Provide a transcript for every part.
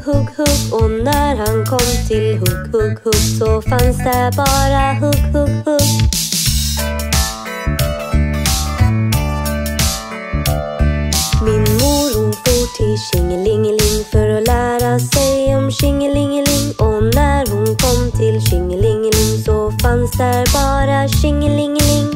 hugg, hugg. Och när han kom till hugg, hugg, hugg så fanns där bara hugg, hugg, hugg. Min mor hon for till Tjingelingeling för att lära sig om Tjingelingeling. Och när hon kom till Tjingelingeling så fanns där bara Tjingelingeling.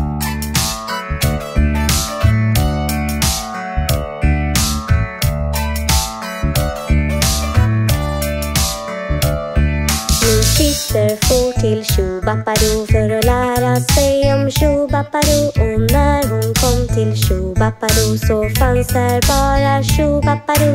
Min syster for till Tjobappado för att lära sig om Tjobappado. Och när hon kom till Tjobappado så fanns där bara Tjobappado.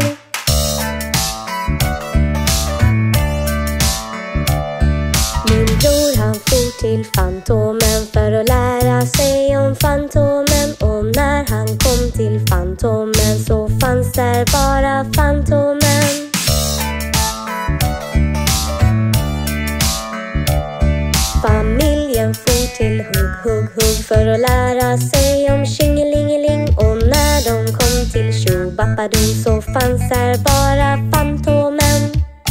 Min bror han for till Fantomen för att lära sig om Fantomen. Och när han kom till Fantomen så fanns där bara Fantomen. Familjen for till hugg, hugg, hugg för att lära sig om Tjingelingeling. Och när de kom till Tjobappado så fanns där bara Fantomen.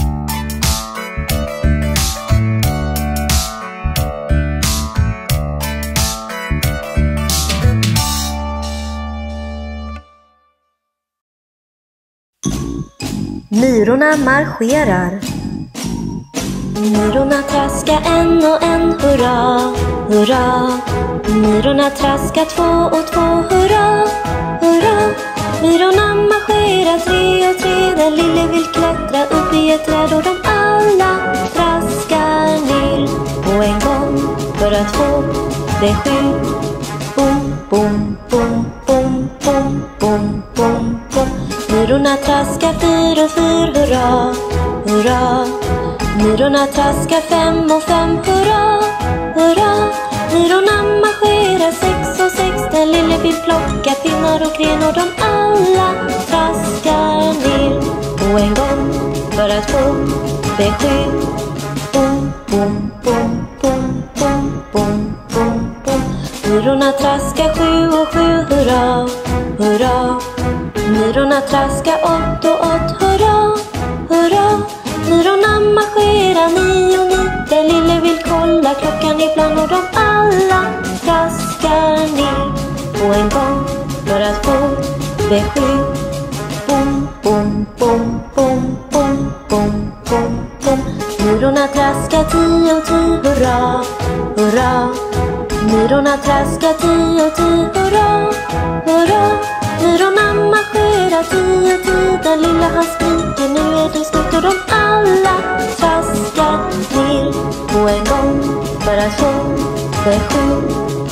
Myrorna marscherar. Myrorna traskar en och en, hurra, hurra. Myrorna traskar två och två, hurra, hurra. Myrorna marscherar tre och tre. Den lille vill klättra upp i ett träd. Och de alla traskar ner på en gång för att få det sju. Bom, bom, bom, bom, bom, bom, bom, bom. Myrorna traskar fyr och fyr, hurra, hurra. Myrorna traskar fem och fem, hurra, hurra. Myrorna marscherar sex och sex. Den lille vill plocka pinnar och gren. Och de alla traskar ner på en gång för att få det sju. Bom, bom, bom, bom, bom, bom, bom, bom. Myrorna traskar sju och sju, hurra, hurra. Myrorna traskar åtta och åtta, hurra, hurra. Myrorna marscherar nio och nio. Den lille vill kolla klockan ibland. Och de alla traskar ner på en gång för att få det sju. Bom, bom, bom, bom, bom, bom, bom, bom. Myrorna traskar tio och tio, hurra, hurra. Myrorna traskar tio och tio, hurra, hurra. Myrorna marscherar tio och tio. Den lilla han skriker, nu är det slut. Och de alla traskar ner på en gång för att få det sju.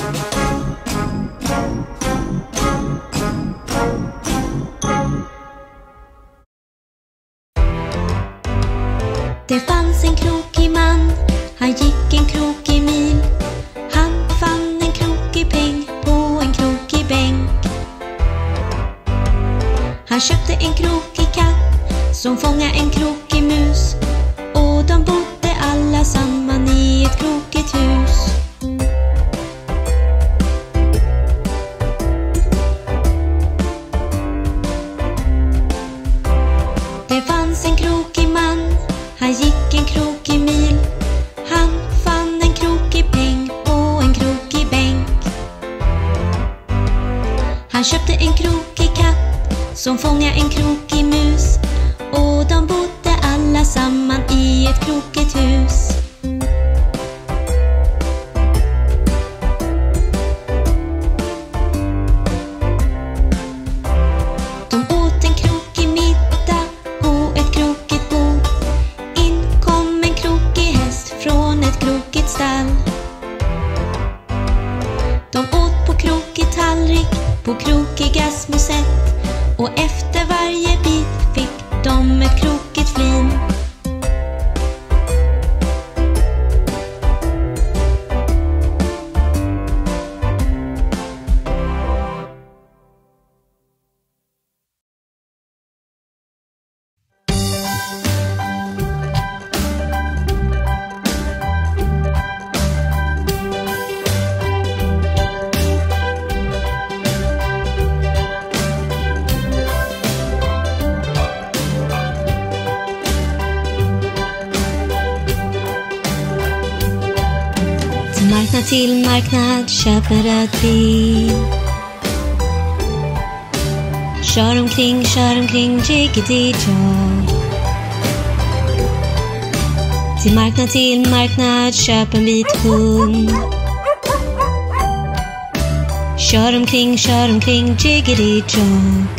Det fanns en krokig man, han gick en krokig mil. Han fann en krokig peng på en krokig bänk. Han köpte en krokig katt som fångade en krokig mus. Och de bodde alla samman i ett krokigt hus. Det fanns en krokig man, han gick en krokig mil. Han fann en krokig peng på en krokig bänk. Han köpte en krokig katt som fångade en krokig mus. Och de bodde alla samman i ett krokigt hus. De åt en krokig middag på ett krokigt bord. In kom en krokig häst från ett krokigt stall. De åt på krokig tallrik, på krokiga små sätt. Och efter varje bit fick de ett krokigt flin. marknad till marknad, köp en röd bil. Kör omkring, jiggity-jog. Till marknad, köp en vit hund. Kör omkring, jiggity-jog.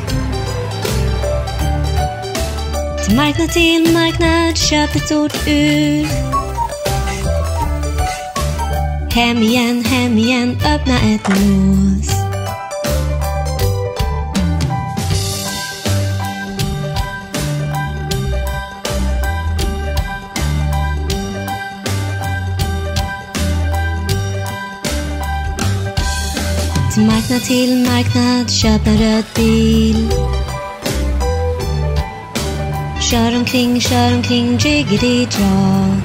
Till marknad, köp ett stort ur. Hem igen, öppna ett lås. Till marknad, köp en röd bil. Kör omkring, jiggity-jog.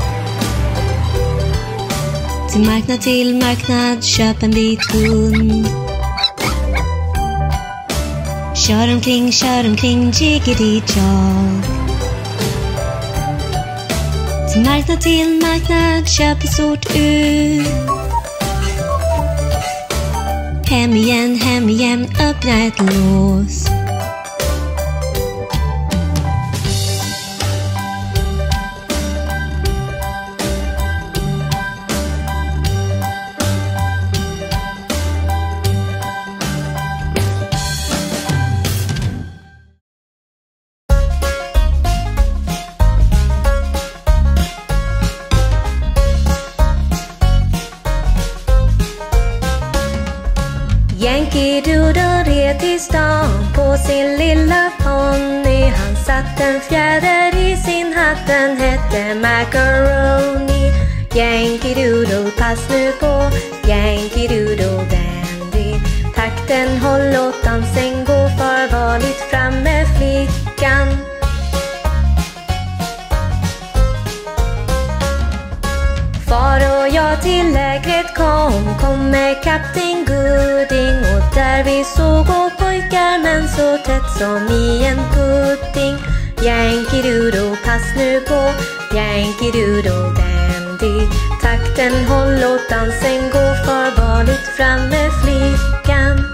Till marknad, köp en vit hund. Kör omkring, jiggity-jog. Till marknad, köp ett stort ur. Hem igen, öppna ett lås. Yankee Doodle red till stan på sin lilla ponny. Han satt en fjäder i sin hatt, den hette Macaroni. Yankee Doodle, pass nu på, Yankee Doodle dandy. Takten håll, låt dansen gå, farvarligt fram med flickan. Far och jag till lägret kom med Kapten Gooding. Och där vi såg och pojkar, men så tätt som i en pudding. Yankee Doodle, pass nu på, Yankee Doodle dandy. Takten håll, låt dansen gå, farvarligt fram med flickan.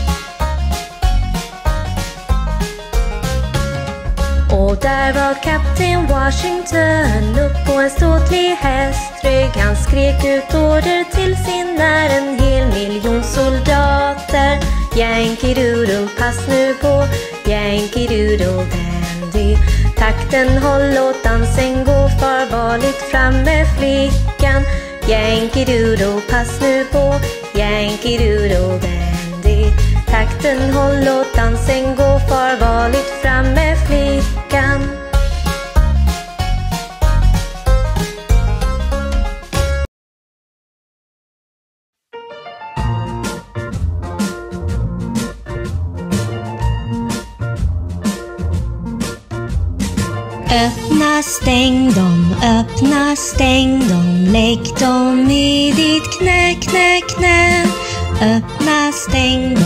Och där var Kapten Washington upp på en ståtlig hästrygg. Han skrek ut order till sin när en hel miljon soldater. Yankee Doodle, pass nu på, Yankee Doodle dandy. Takten håll, låt dansen gå, farvarligt fram med flickan. Yankee Doodle, pass nu på, Yankee Doodle dandy. Takten håll, låt dansen gå, farvarligt fram med flickan. Öppna, stäng dem, lägg dem i ditt knä, knä, knä. Öppna, stäng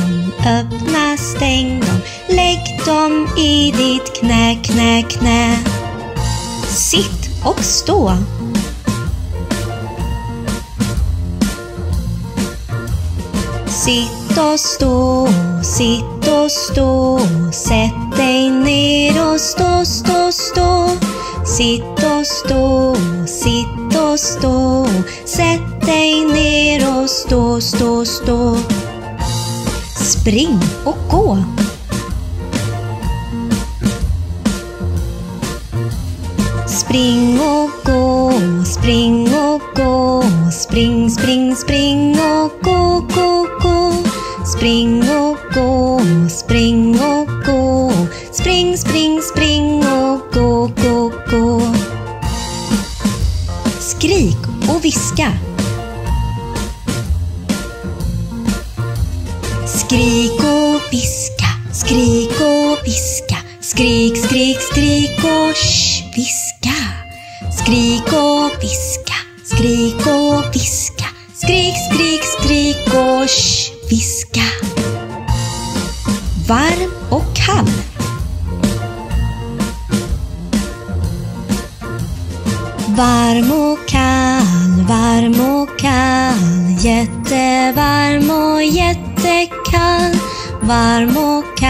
dem, lägg dem i ditt knä, knä, knä. Sitt och stå. Sitt och stå, sätt dig ner och stå, stå, stå. Sitt och stå, sätt dig ner och stå, stå, stå. Spring och gå. Spring och gå, spring och gå. Spring, spring, spring och gå, gå, gå. Spring och gå, spring och gå. Spring, spring, spring och gå, gå, gå. Skrik och viska. Skrik och viska, skrik och viska. Skrik, skrik, skrik och viska. Skrik och viska, skrik och viska. Skrik, skrik, skrik och viska. Varm och kall. Varm och kall, jättevarm och jättekall. Varm och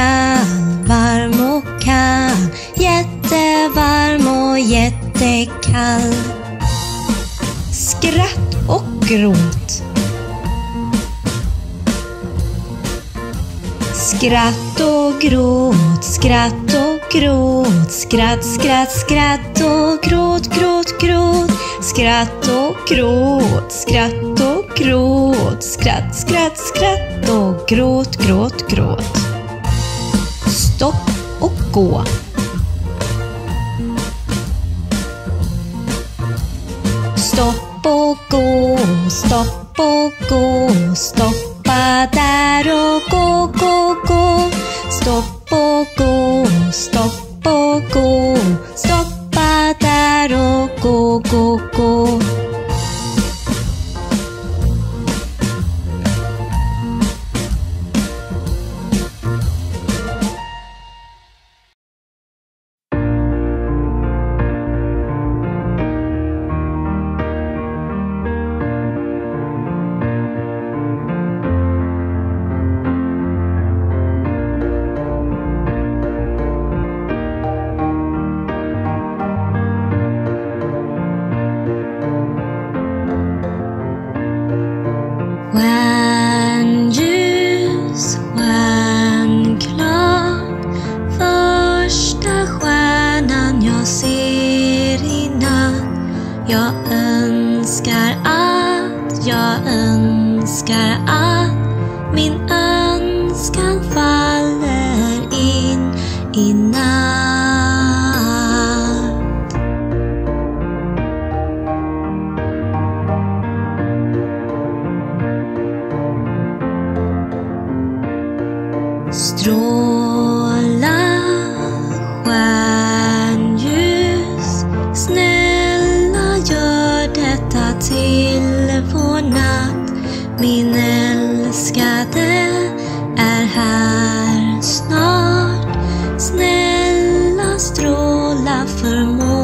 kall, jättevarm och jättekall. Skratt och gråt. Skratt och gråt, skratt och gråt. Skratt, skratt, skratt och gråt, gråt, gråt. Skratt och gråt, skratt och gråt. Skratt, skratt, skratt och gråt, gråt, gråt. Stopp och gå. Stopp och gå, stopp och gå. Stoppa där och gå, gå, gå. Stopp och gå, stopp och gå. Stoppa där och gå, gå, gå. Stjärnljus, stjärnklart. Första stjärnan jag ser i natt. Jag önskar att min önskan faller in i natt. Stråla stjärnljus, snälla gör detta till vår natt. Min älskade är här snart. Snälla stråla för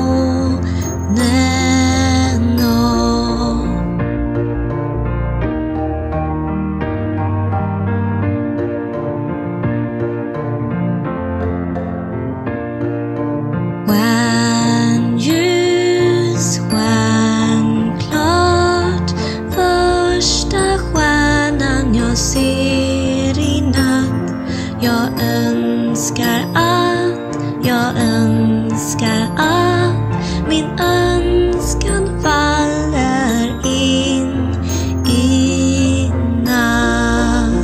månen och stjärnljus, stjärnklart. Första stjärnan jag ser i natt. Jag önskar att min önskan faller in i natt.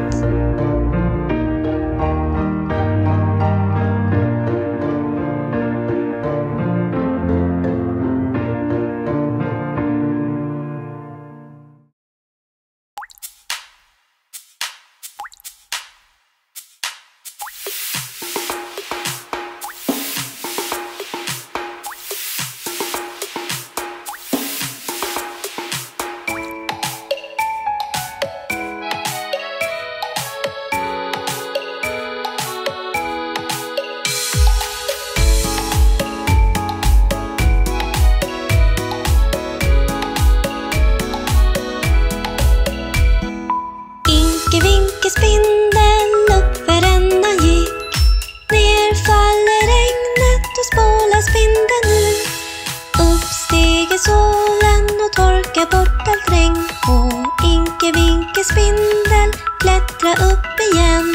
Spindel upp för rännan gick. Ner faller regnet och spolar spindeln ut. Upp stiger solen och torkar bort allt regn. Och Inke Vinke spindel klättra upp igen.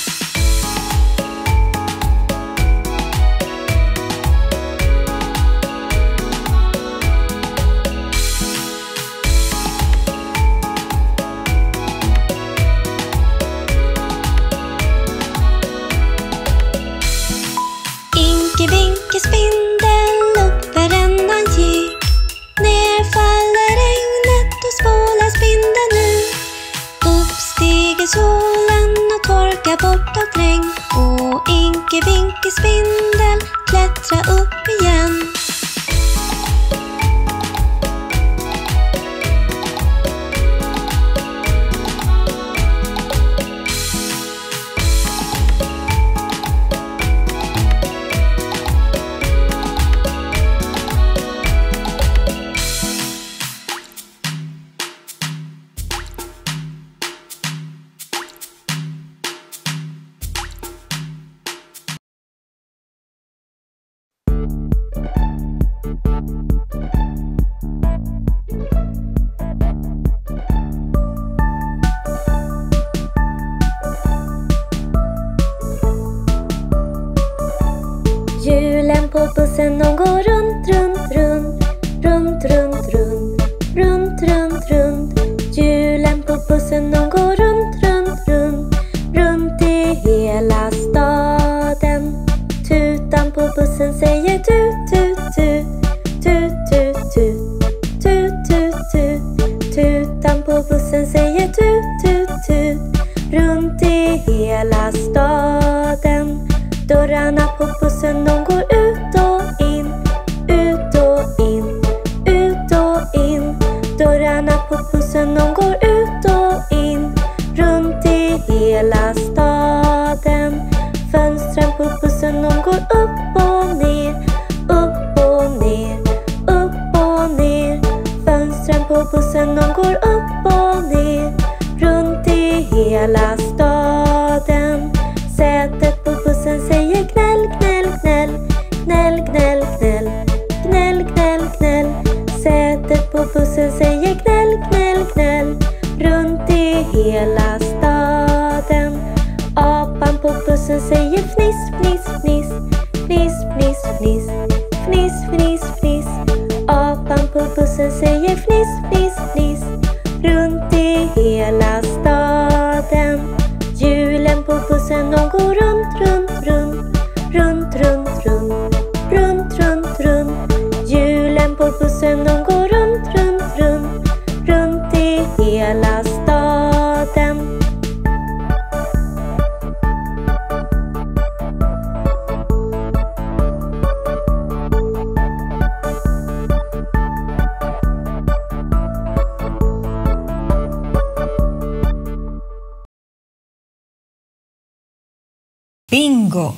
Vinke spindel upp för rännan gick. Ner faller regnet och spolar spindeln ut. Upp stiger solen och torkar bussen de går runt, runt, runt. Runt, runt, runt. Runt, runt, runt. Hjulen på bussen de går runt, runt, runt. Runt i hela staden. Tutan på bussen säger tut, tut, tut. Tut, tut, tut. Tut, tut, tut. Tutan på bussen säger tut, tut, tut. Runt i hela staden. Dörrarna på bussen de går ut och in. Ut och in. Ut och in. Dörrarna på bussen de går ut och in. Runt i hela staden. Fönstren på bussen de går upp och ner. Upp och ner. Upp och ner. Fönstren på bussen de går upp och ner. Runt i hela staden. Sätet på bussen säger gnäll, gnäll, gnäll. Gnäll, gnäll, gnäll. Gnäll, gnäll, gnäll. Sätet på bussen säger gnäll, gnäll, gnäll. Runt i hela staden. Apan på bussen säger fniss, fniss, fniss. Fniss, fniss, fniss. Fniss, fniss, fniss. Apan på bussen säger fniss, fniss, fniss. Runt i hela staden. Hjulen på bussen de går runt, runt, runt. Runt, runt, runt. Runt, runt, runt. Hjulen på bussen de går runt, runt, runt. Runt i hela staden. Bingo!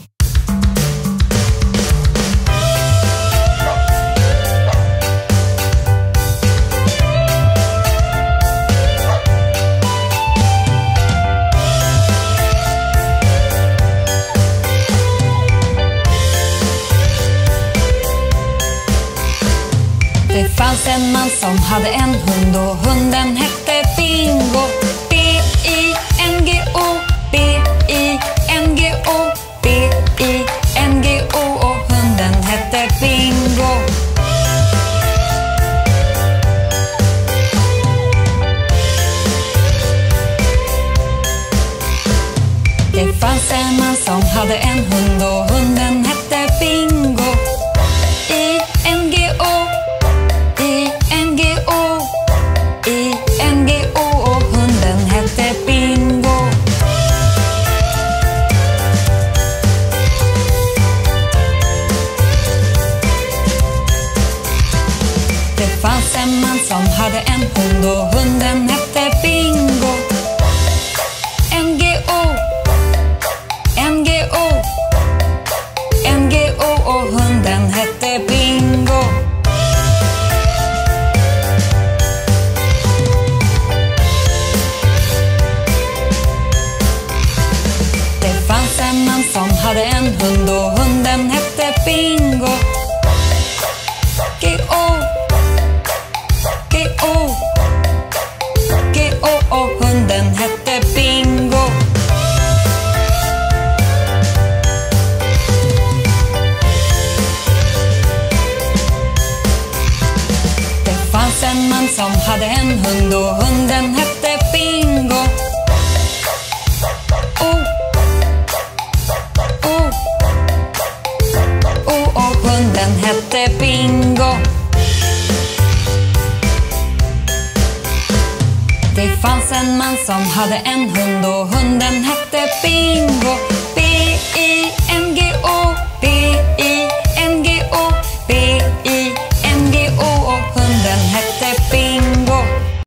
Det fanns en man som hade en hund och hunden hette Bingo. B-I-N-G-O, B-I-N-G-O, B-I-N-G-O och hunden hette Bingo. Det fanns en man som hade en hund och hunden hette Bingo. I-N-G-O, I-N-G-O, I-N-G-O och hunden hette Bingo. Det fanns en man som hade en hund och hunden hette Bingo. N-G-O, N-G-O, N-G-O och hunden hette Bingo. Det fanns en man som hade en hund och hunden hette Bingo. G-O, G-O, G-O och hunden hette Bingo. Det fanns en man som hade en hund och hunden hette Bingo. O, O, O och hunden hette Bingo. Det fanns en man som hade en hund och hunden hette Bingo. B-I-N-G-O, B-I-N-G-O, B-I-N-G-O och hunden hette Bingo.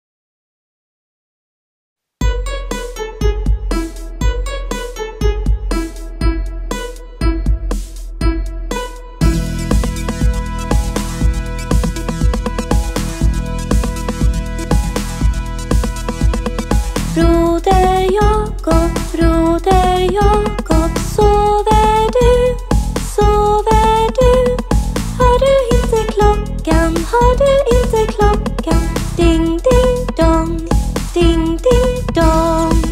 Broder Jakob, sover du? Sover du? Har du inte klockan? Har du inte klockan? Ding, ding, dong, ding, ding, dong.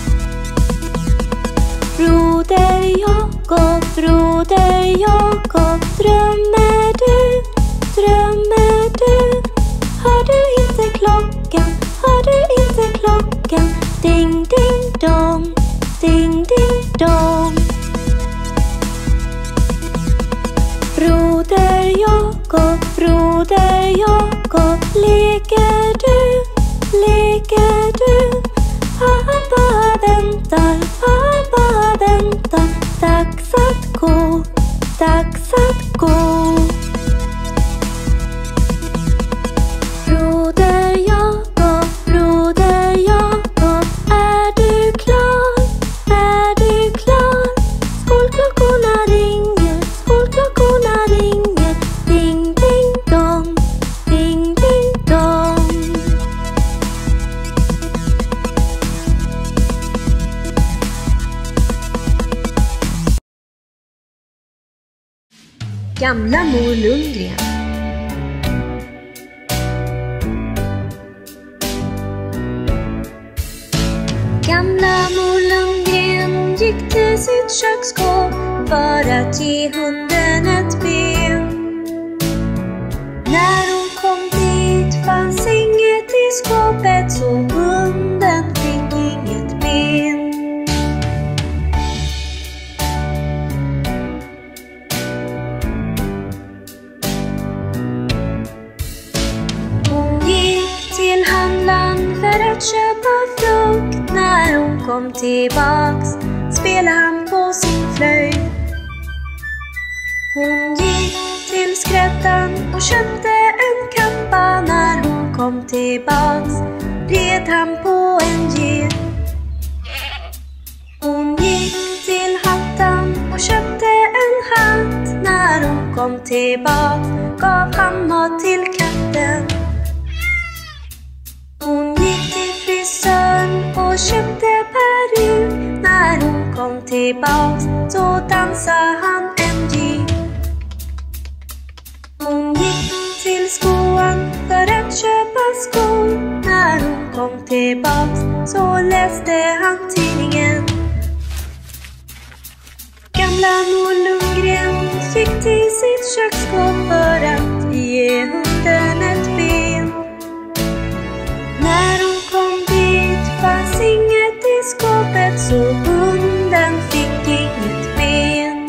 Broder Jakob, Ding ding dong, ding ding dong. Broder Jakob, leker du? Pappa väntar, dags att gå. Broder Jakob, är du klar? Skolklockorna ringer, ding ding dong, ding ding dong. Gamla mor Lundgren. Gamla mor Lundgren gick till sitt köksskåp för att ge hunden ett ben. När hon kom dit fanns inget i skåpet, så hunden fick inget ben. Hon gick till handlaren för att köpa frukt. När hon kom tillbaks spelade han på sin flöjt. Hon gick till skräddaren och köpte en kappa. När hon kom tillbaks red han på en get. Hon gick till hatten och köpte en hatt. När hon kom tillbaks gav han mat till katten. Hon gick till frisören och köpte peruk. När hon kom tillbaks så dansade han en jig. Hon gick till skoan för att köpa skor. När hon kom tillbaks så läste han tidningen. Gamla mor Lundgren gick till sitt köksskåp för att ge hunden ett ben. När hon kom dit fanns inget i skåpet, så hunden fick inget ben.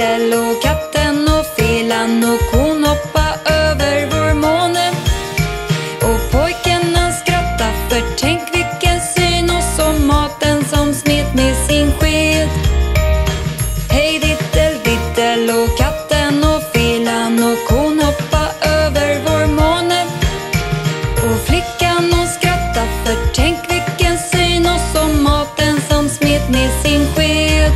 Diddel och katten och felan och kon hoppa över vår måne. Och pojken han skrattade för tänk vilken syn, och så maten som smet med sin sked. Hej diddel, diddel och katten och felan och kon hoppa över vår måne. Och flickan hon skrattade för tänk vilken syn, och så maten som smet med sin sked.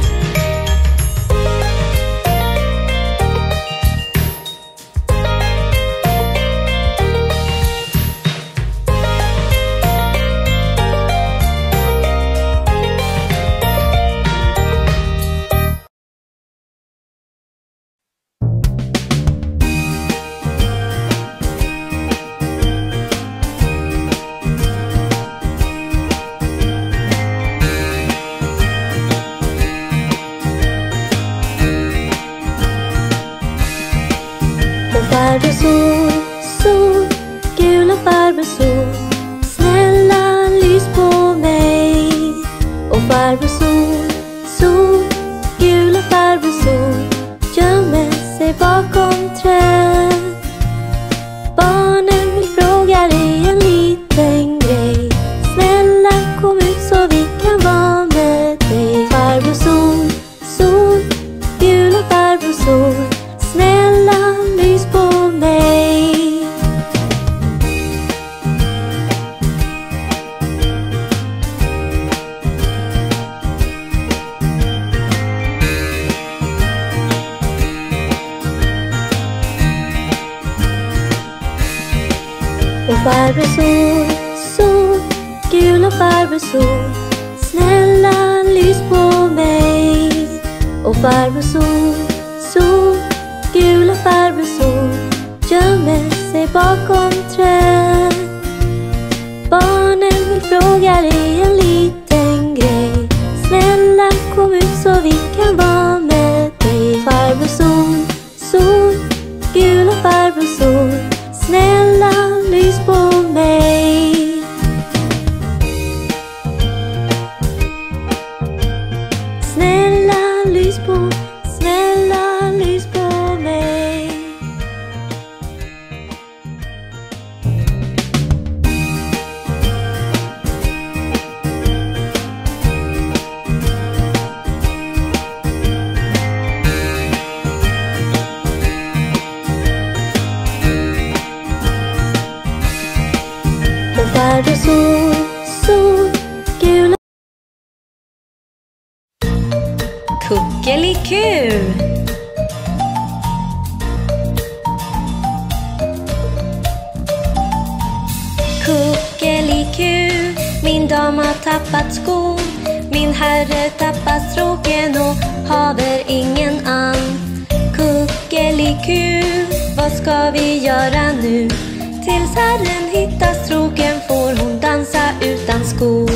Farbror sol, sol, gula farbror sol, snälla lys på mig. Och farbror sol, sol, gula farbror sol, gömmer sig bakom träd. Barnen vill fråga dig en liten grej, snälla kom ut så vi kan vara med dig. Farbror sol, sol, gula farbror sol, snälla lys på mig. Och farbror sol, sol, gula farbror sol, snälla lys på mig. Och farbror sol, sol, gula farbror sol, gömmer sig bakom träd. Barnen vill fråga dig en liten grej, snälla kom ut så vi kan vara med dig. Farbror sol, sol, gula farbror sol, snälla lys på mig. Snälla lys på, snälla lys på mig. Och farbror sol, sol, gula. Kuckeliku. Kuckeliku, min dam har tappat skon, min herre tappat stråken och haver ingen and. Kuckeliku, vad ska vi göra nu? Tills herren hittar stråken får hon dansa utan skor.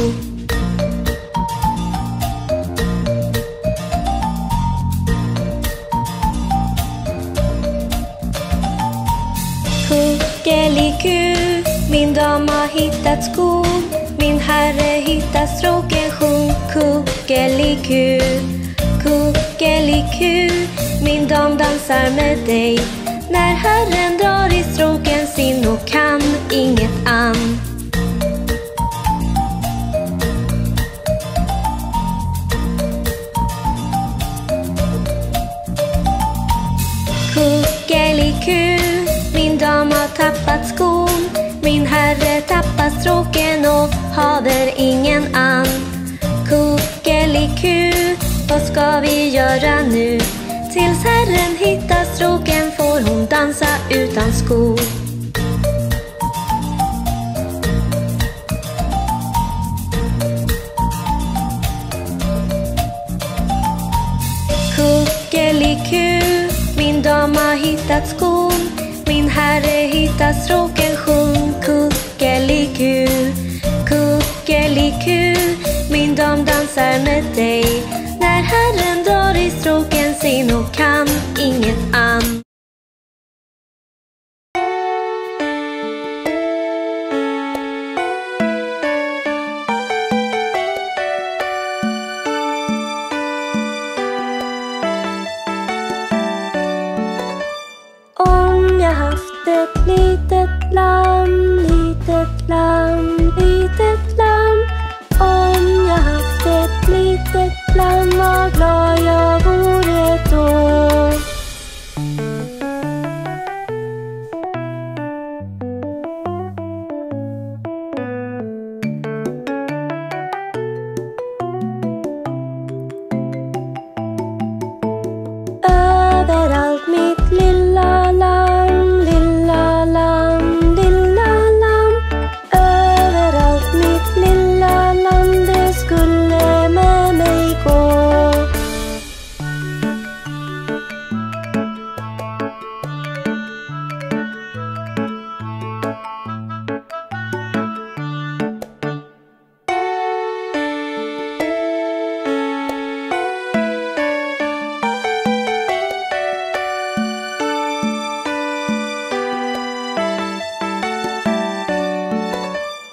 Kuckeliku, min dam har hittat skon, min herre hittar stråken, sjung kuckeliku. Kuckeliku, min dam dansar med dig, när herren drar i stråken sin och kan inget an. Kuckeliku, min dam har tappat skon, min herre tappar stråken och haver ingen and. Kuckeliku, vad ska vi göra nu? Tills herren hittar stråken får hon dansa utan skor. Kuckeliku, min dam har hittat skon, min herre hittar stråken, sjung kuckeliku. Kuckeliku, min dam dansar med dig, när herren drar i stråken sin och kan inget an.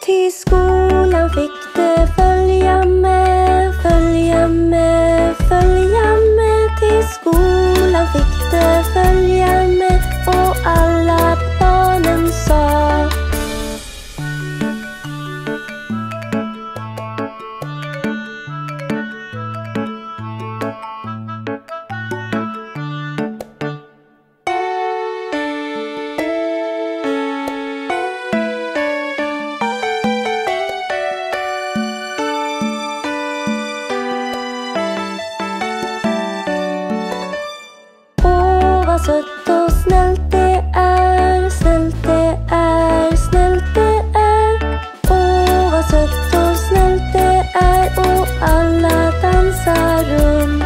till skolan fick det följa med, följa med, följa med. Till skolan fick det följa med och alla barnen sa: vad sött och snällt det är, snällt det är, snällt det är. Åh, vad sött och snällt det är och alla dansar runt.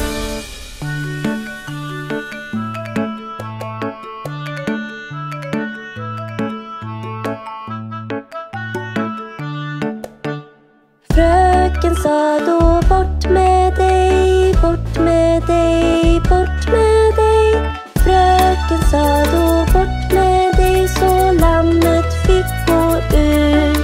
Fröken sa då: bort med dig, bort med dig, bort med dig. Fröken sa då: bort med dig, så lammet fick gå ut.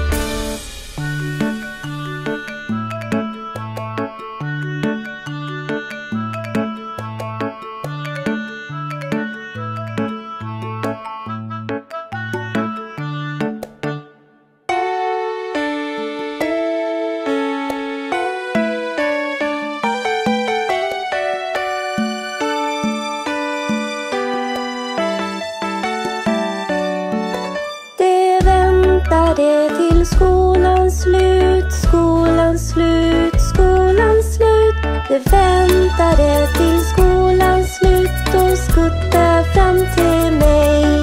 Det till skolans slut, skolans slut, skolans slut. Det väntade till skolans slut och skutta fram till mig.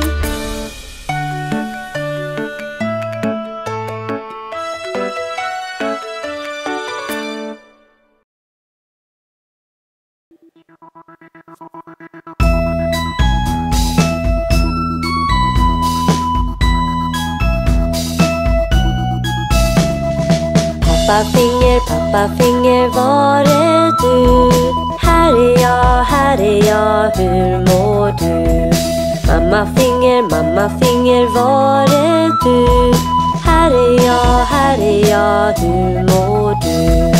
Pappa finger, var är du? Här är jag, hur mår du? Mamma finger, var är du? Här är jag, hur mår du?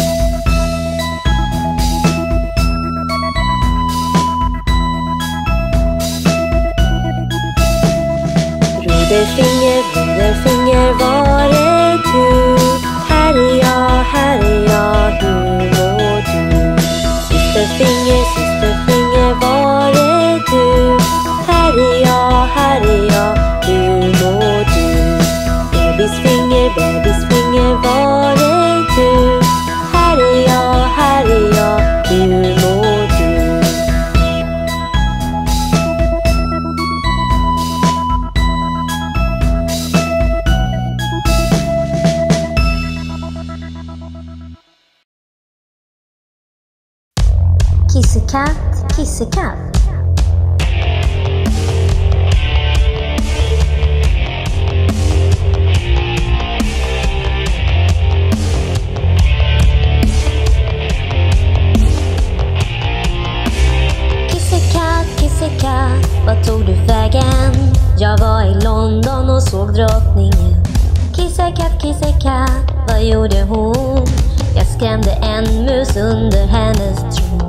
Broderfinger, var är du? Här är jag, hur mår du? Systerfinger, var är du? Här är jag, hur mår du? Bebisfinger, var är du? Här är jag, hur mår du? Kissekatt, kissekatt. Kissekatt, vad tog du vägen? Jag var i London och såg drottningen. Kissekatt, vad gjorde hon? Jag skrämde en mus under hennes tron.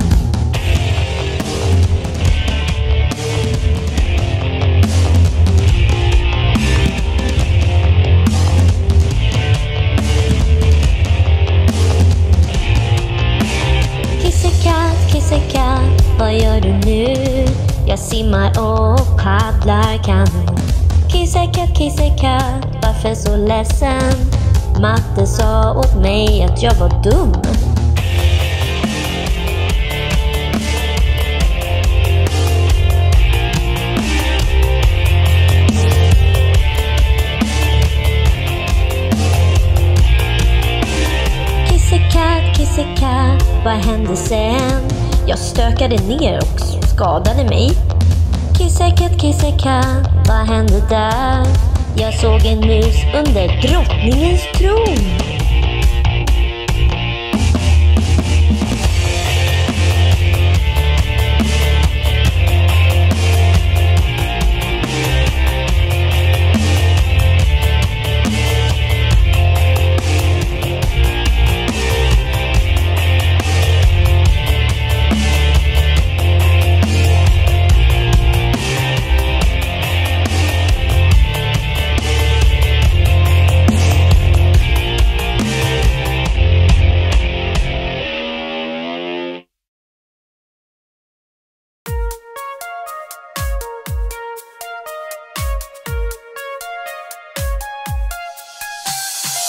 Kissekatt, vad gör du nu? Jag simmar och paddlar kanon. Kissekatt, varför så ledsen? Matte sa åt mig att jag var dum. Kissekatt, vad hände sen? Jag stökade ner och skadade mig. Kissekatt, vad hände där? Jag såg en mus under drottningens tron.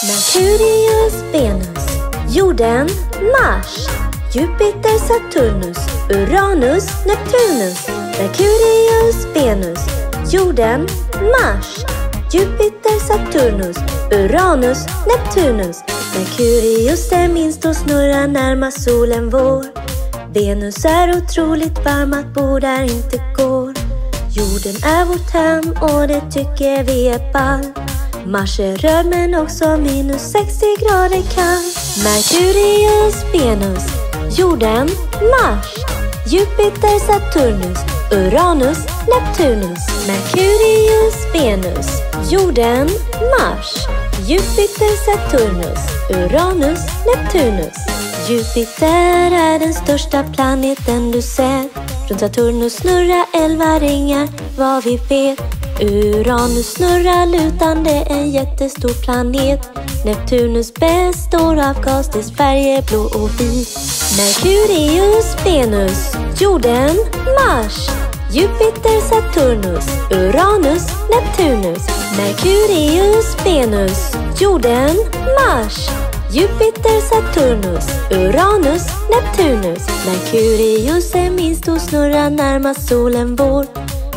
Merkurius, Venus, jorden, Mars, Jupiter, Saturnus, Uranus, Neptunus. Merkurius, Venus, jorden, Mars, Jupiter, Saturnus, Uranus, Neptunus. Merkurius är minst och snurrar närmast solen vår. Venus är otroligt varm att bo där inte går. Jorden är vårt hem och det tycker vi är ball. Mars är röd men också minus 60 grader kall. Merkurius, Venus, jorden, Mars, Jupiter, Saturnus, Uranus, Neptunus. Merkurius, Venus, jorden, Mars, Jupiter, Saturnus, Uranus, Neptunus. Jupiter är den största planeten du sett. Runt Saturnus snurrar 11 ringar, vad vi vet. Uranus snurrar lutande, en jättestor planet. Neptunus består av gas, dess färg är blå och vit. Merkurius, Venus, jorden, Mars, Jupiter, Saturnus, Uranus, Neptunus. Merkurius, Venus, jorden, Mars, Jupiter, Saturnus, Uranus, Neptunus. Merkurius är minst och snurrar närmast solen vår.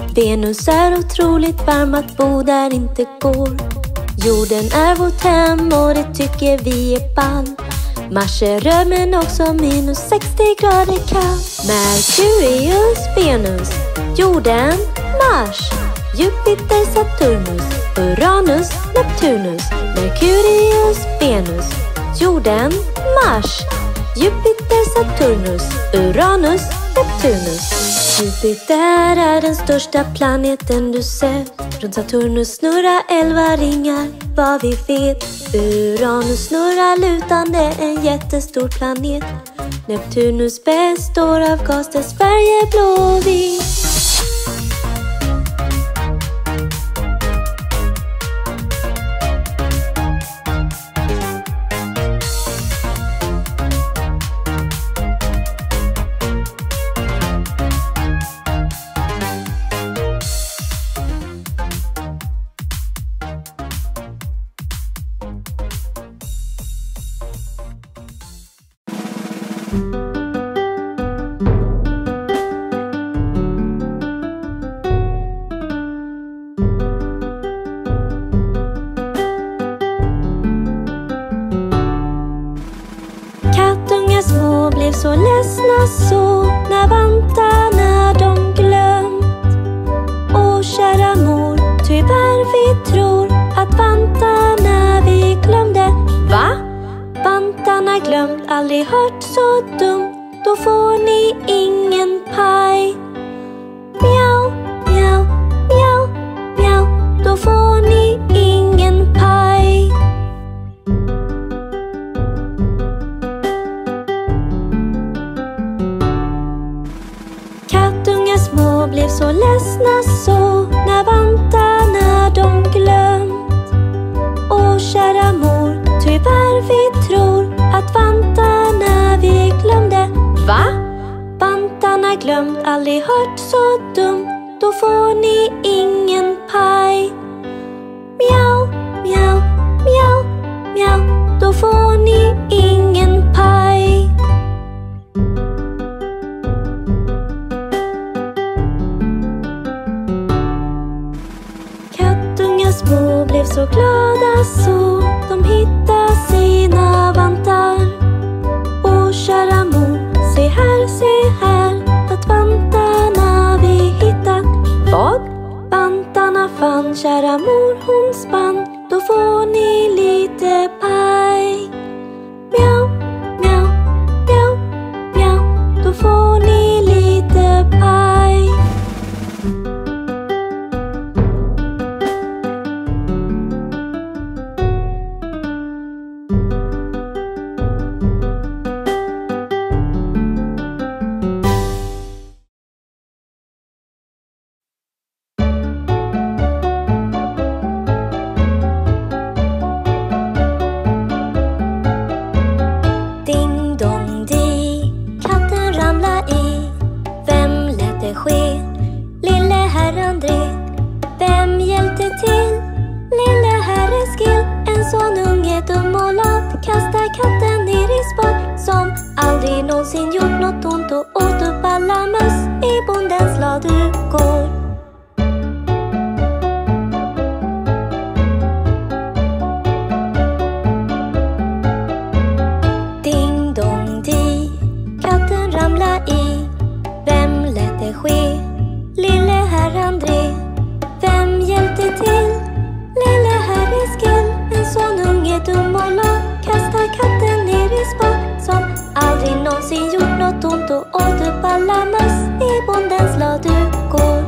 Venus är otroligt varm att bo där inte går. Jorden är vårt hem och det tycker vi är ball. Mars är röd men också minus 60 grader kall. Merkurius, Venus, jorden, Mars, Jupiter, Saturnus, Uranus, Neptunus. Merkurius, Venus, jorden, Mars, Jupiter, Saturnus, Uranus, Neptunus. Jupiter är den största planeten du sett. Runt Saturnus snurrar 11 ringar, vad vi vet. Uranus snurrar lutande, en jättestor planet. Neptunus består av gas, dess färg är blå och vit. Små blev så ledsna så när vantarna de glömt. Åh kära mor, tyvärr vi tror att vantarna vi glömde. Va? Vantarna glömt, aldrig hört så dumt. Då får ni ingen paj. Mjau, mjau, mjau, mjau. Då får ni ingen paj. Små blev så ledsna så när vantarna de glömt. Åh kära mor, tyvärr vi tror att vantarna vi glömde. Va? Vantarna glömt, aldrig hört så dumt. Då får ni ingen paj. Mjau, mjau, mjau, mjau. Då får ni ingen paj. Små blev så glada så de hittade sina vantar. Åh kära mor, se här att vantarna vi hittat. Vad? Vantarna fann, kära mor hon spann. Då får ni lite paj. Mjau, mjau, mjau, mjau. Då får ni lite paj. är dum och lat kastar katten ner i spad, som aldrig någonsin gjort något ont, och åt upp alla möss i bondens ladugård. Ding dong di, katten ramla i. Vem lät det ske? Lille herr André. Vem hjälpte till? Lille herr Eskil. En sån unge dum och lat kastar katten ner i spad, som aldrig någonsin gjort något ont, och åt upp alla möss i bondens ladugård.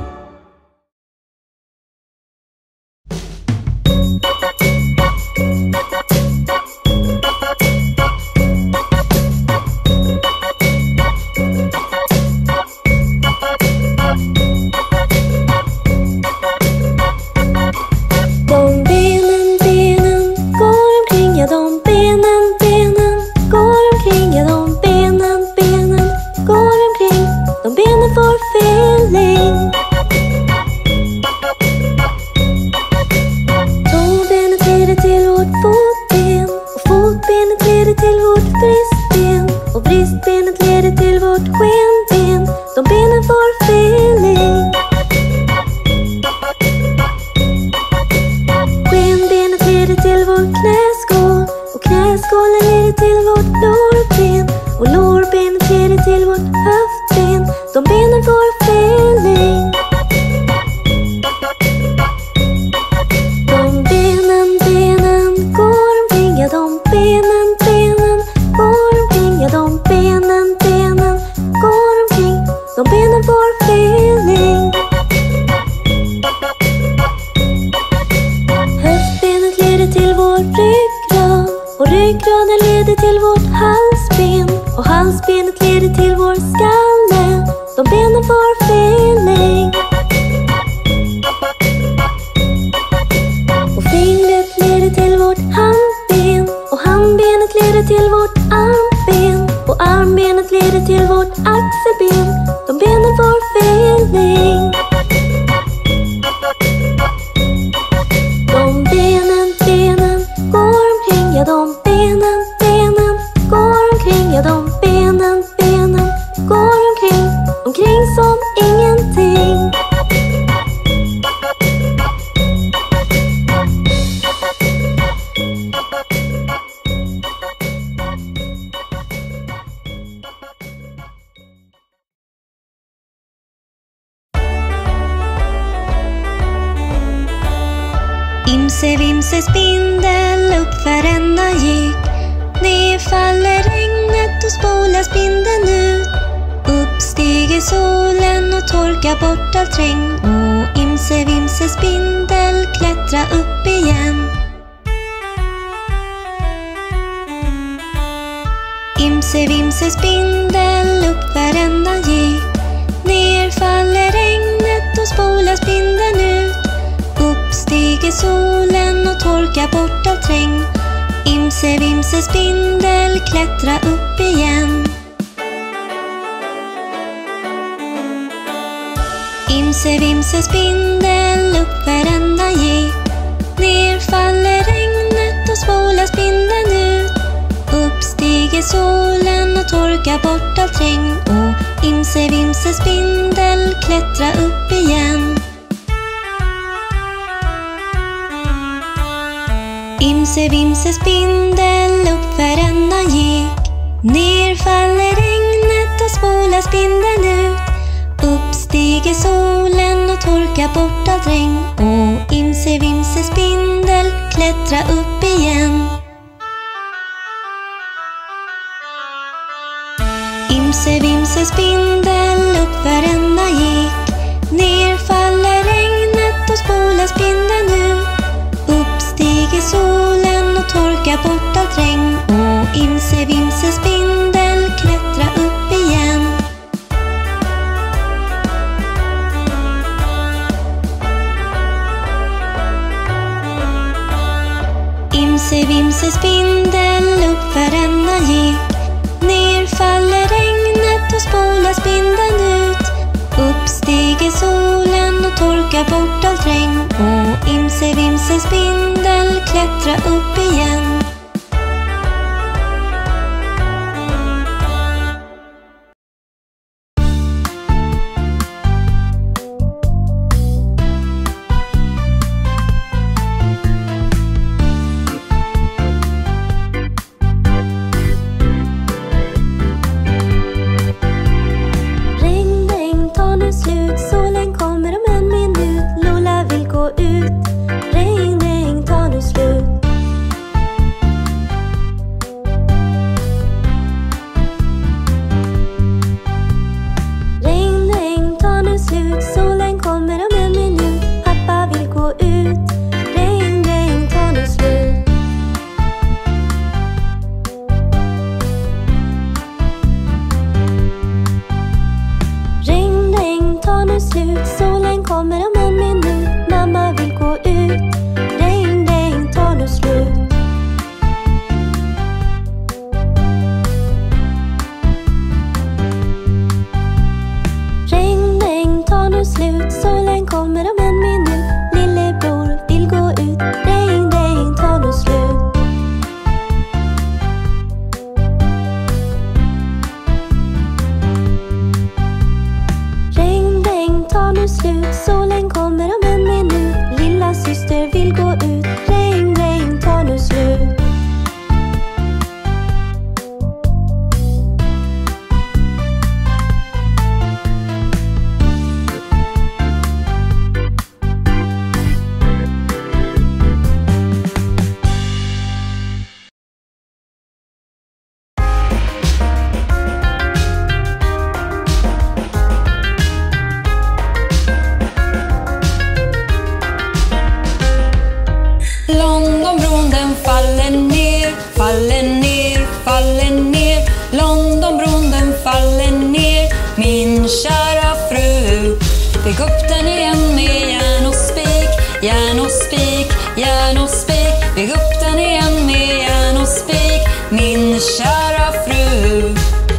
Imse vimse spindel upp för ända gick. Ner faller regnet och spolar spindeln ut. Upp stiger solen och torkar bort allt regn. Och imse vimse spindel klättra upp igen. Imse vimse spindel upp för ända gick. Ner faller regnet och spolar spindeln ut. Upp stiger solen och torkar bort allt regn. Imse vimse spindel klättra upp igen. Imse vimse spindel upp för ända gick. Ner faller regnet och spolar spindeln ut. Upp stiger solen och torkar bort allt regn. Och imse vimse spindel klättra upp igen. Imse vimse spindel upp för ända gick. Ner faller regnet och spolar spindeln ut. Upp stiger solen och torkar bort allt regn. Och imse vimse spindel klättra upp igen. Imse vimse spindel upp för ända gick. Ner faller regnet och spolar spindeln ut. Upp stiger solen och torkar bort allt regn. Och imse vimse spindel klättra upp igen. Imse vimse spindel upp för ända gick. Ner faller regnet och spolar spindeln ut. Upp stiger solen och torkar bort allt regn. Och imse vimse spindel klättra upp igen. min kära fru.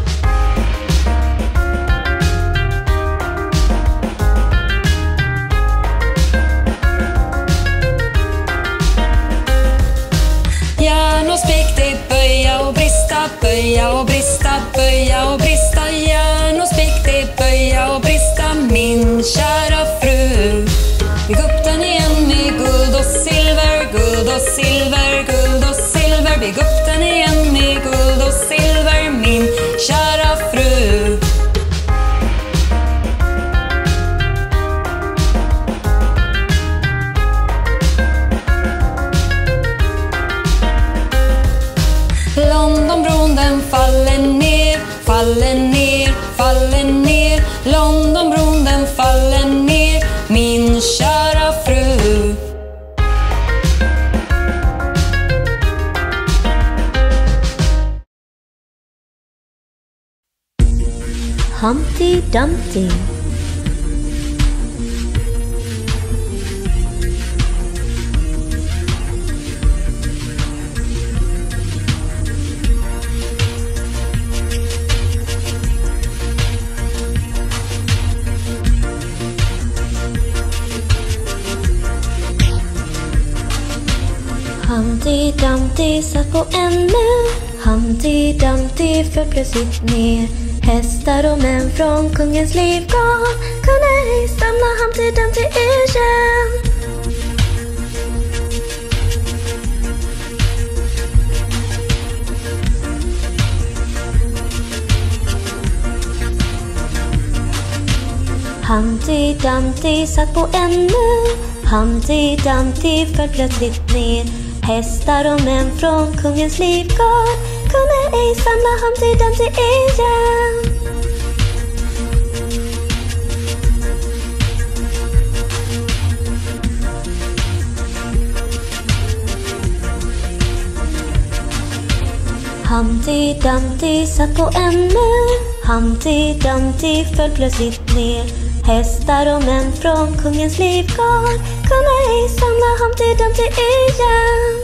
Järn och spik, det böja och brista, böja och brista, böja och brista. Järn och spik, det böja och brista, min kära fru. Bygg upp den igen med guld och silver, guld och silver, guld och silver. Bygg upp den igen med guld och silver, min kära fru. Londonbron den faller ner, faller ner, faller ner. Londonbron den faller ner, min kära fru. Humpty Dumpty. Humpty Dumpty satt på en mur. Humpty Dumpty föll plötsligt ner. Hästar och män från kungens livgard kunde ej samla Humpty Dumpty igen. Humpty Dumpty satt på en mur. Humpty Dumpty föll plötsligt ner. Hästar och män från kungens livgard kunde ej samla Humpty Dumpty igen. Humpty Dumpty satt på en mur. Humpty Dumpty föll plötsligt ner. Hästar och män från kungens livgard kunde ej samla Humpty Dumpty igen.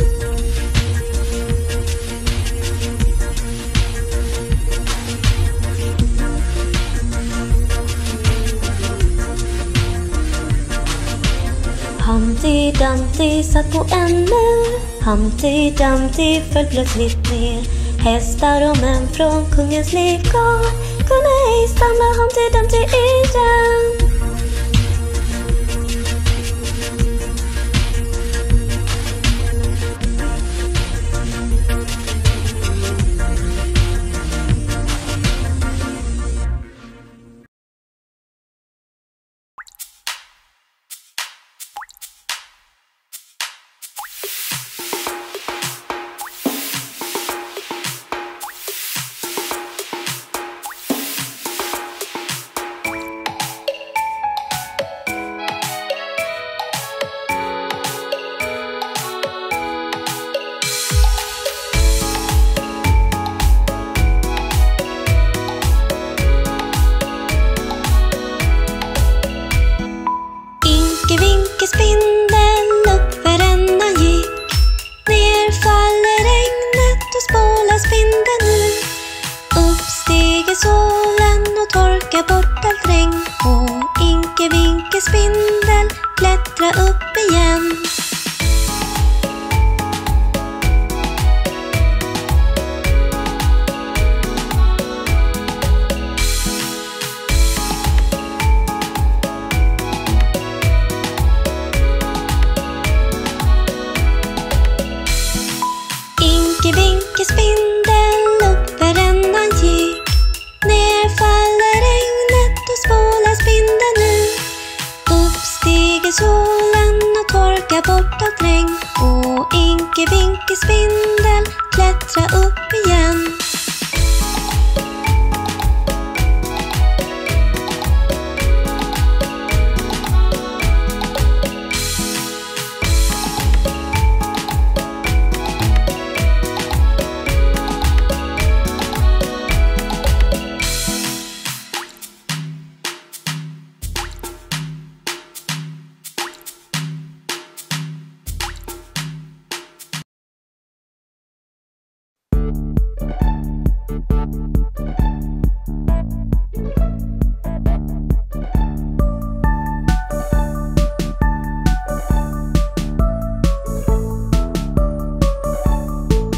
Humpty Dumpty satt på en mur. Humpty Dumpty föll plötsligt ner. Hästar och män från kungens livgard kunde ej samla Humpty Dumpty igen. Solen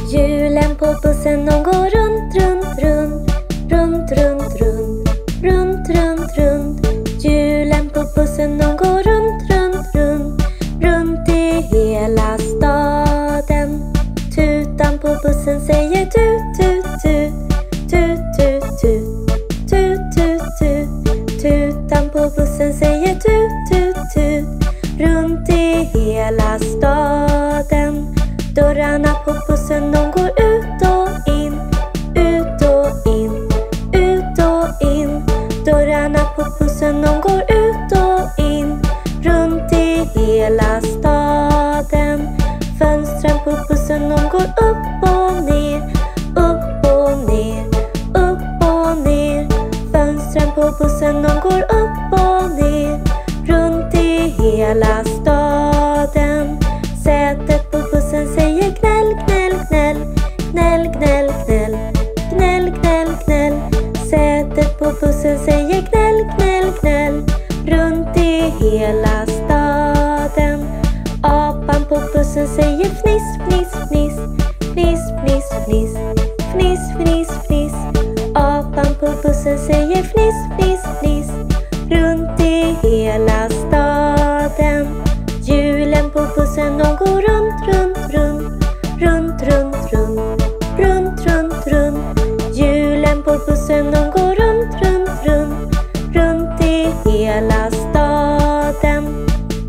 Hjulen på bussen de går runt, runt, runt. Runt, runt, runt. Runt, runt, runt. Hjulen på bussen de går runt, runt, runt. Runt i hela staden. Tutan på bussen säger tut, tut, tut. Tut, tut, tut. Tut, tut, tut. Tutan på bussen säger tut, tut, tut. Runt i hela staden. Dörrarna på bussen de går ut och in. Ut och in. Ut och in. Dörrarna på bussen de går ut och in. Runt i hela staden. Fönstren på bussen de går upp och ner. Upp och ner. Upp och ner. Fönstren på bussen de går upp och ner. Runt i hela staden. Sätet på bussen säger gnäll, gnäll, gnäll. Gnäll, gnäll, gnäll. Gnäll, gnäll, gnäll. Sätet på bussen säger gnäll, gnäll, gnäll. Runt i hela staden. Apan på bussen säger fniss, fniss, fniss. Fniss, fniss, fniss. Fniss, fniss, fniss. Apan på bussen säger fniss, fniss, fniss. Runt i hela staden. Hjulen på bussen de går runt, runt, runt. Runt, runt, runt. Runt, runt, runt. Hjulen på bussen de går runt, runt, runt. Runt i hela staden.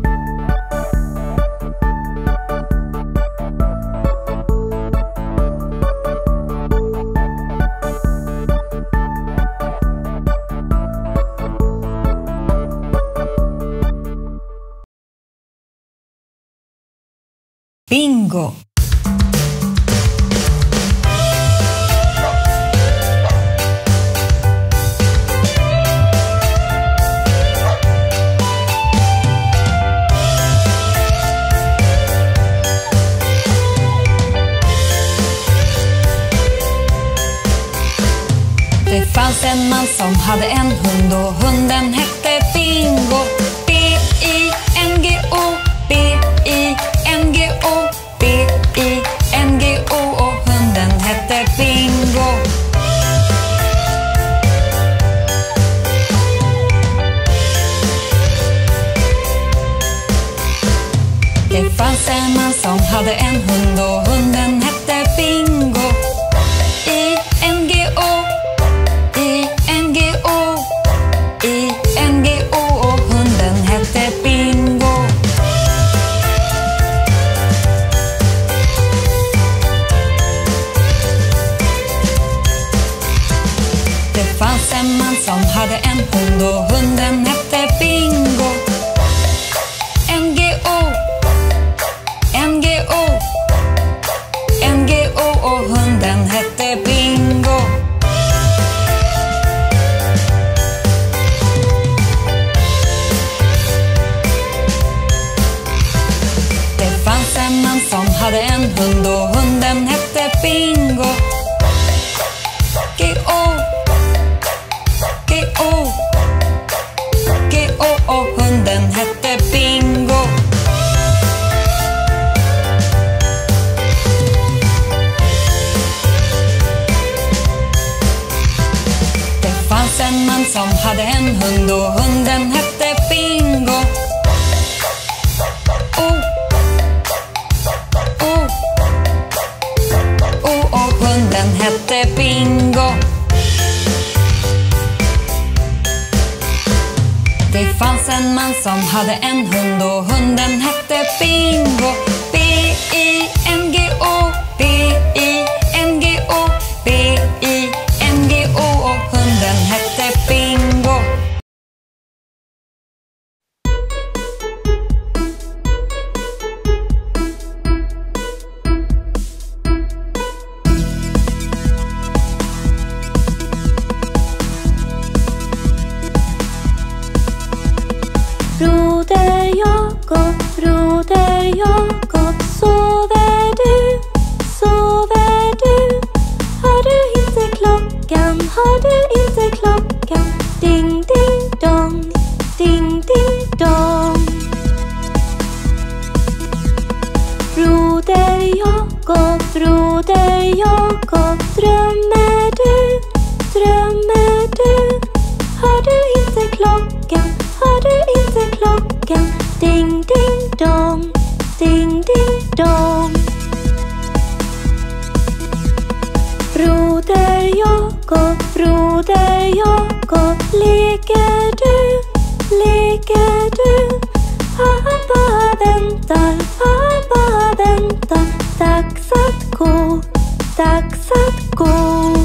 Bingo! Det fanns en man som hade en hund och hunden hette Bingo. B-I-N-G-O, B-I-N-G-O, B-I-N-G-O och hunden hette Bingo. Det fanns en man som hade en hund och hunden hette Bingo. I-N-G-O, I-N-G-O, I-N-G-O och hunden hette Bingo. Det fanns en man som hade en hund och hunden hette Bingo. N-G-O, N-G-O, N-G-O och hunden hette Bingo. Det fanns en man som hade en hund och hunden hette Bingo. G-O, G-O, G-O och hunden hette Bingo. Det fanns en man som hade en hund och hunden hette Bingo. O, O, O och hunden hette Bingo. Det fanns en man som hade en hund och hunden hette Bingo. B-I-N-G-O, B-I-N-G-O, B-I-N-G-O och hunden hette Bingo. Broder Jakob, Broder Jakob, drömmer du? Hör du inte klockan? Hör du inte klockan? Ding, ding, dong, ding, ding, dong. Broder Jakob, leker du? Pappa väntar, dags att gå.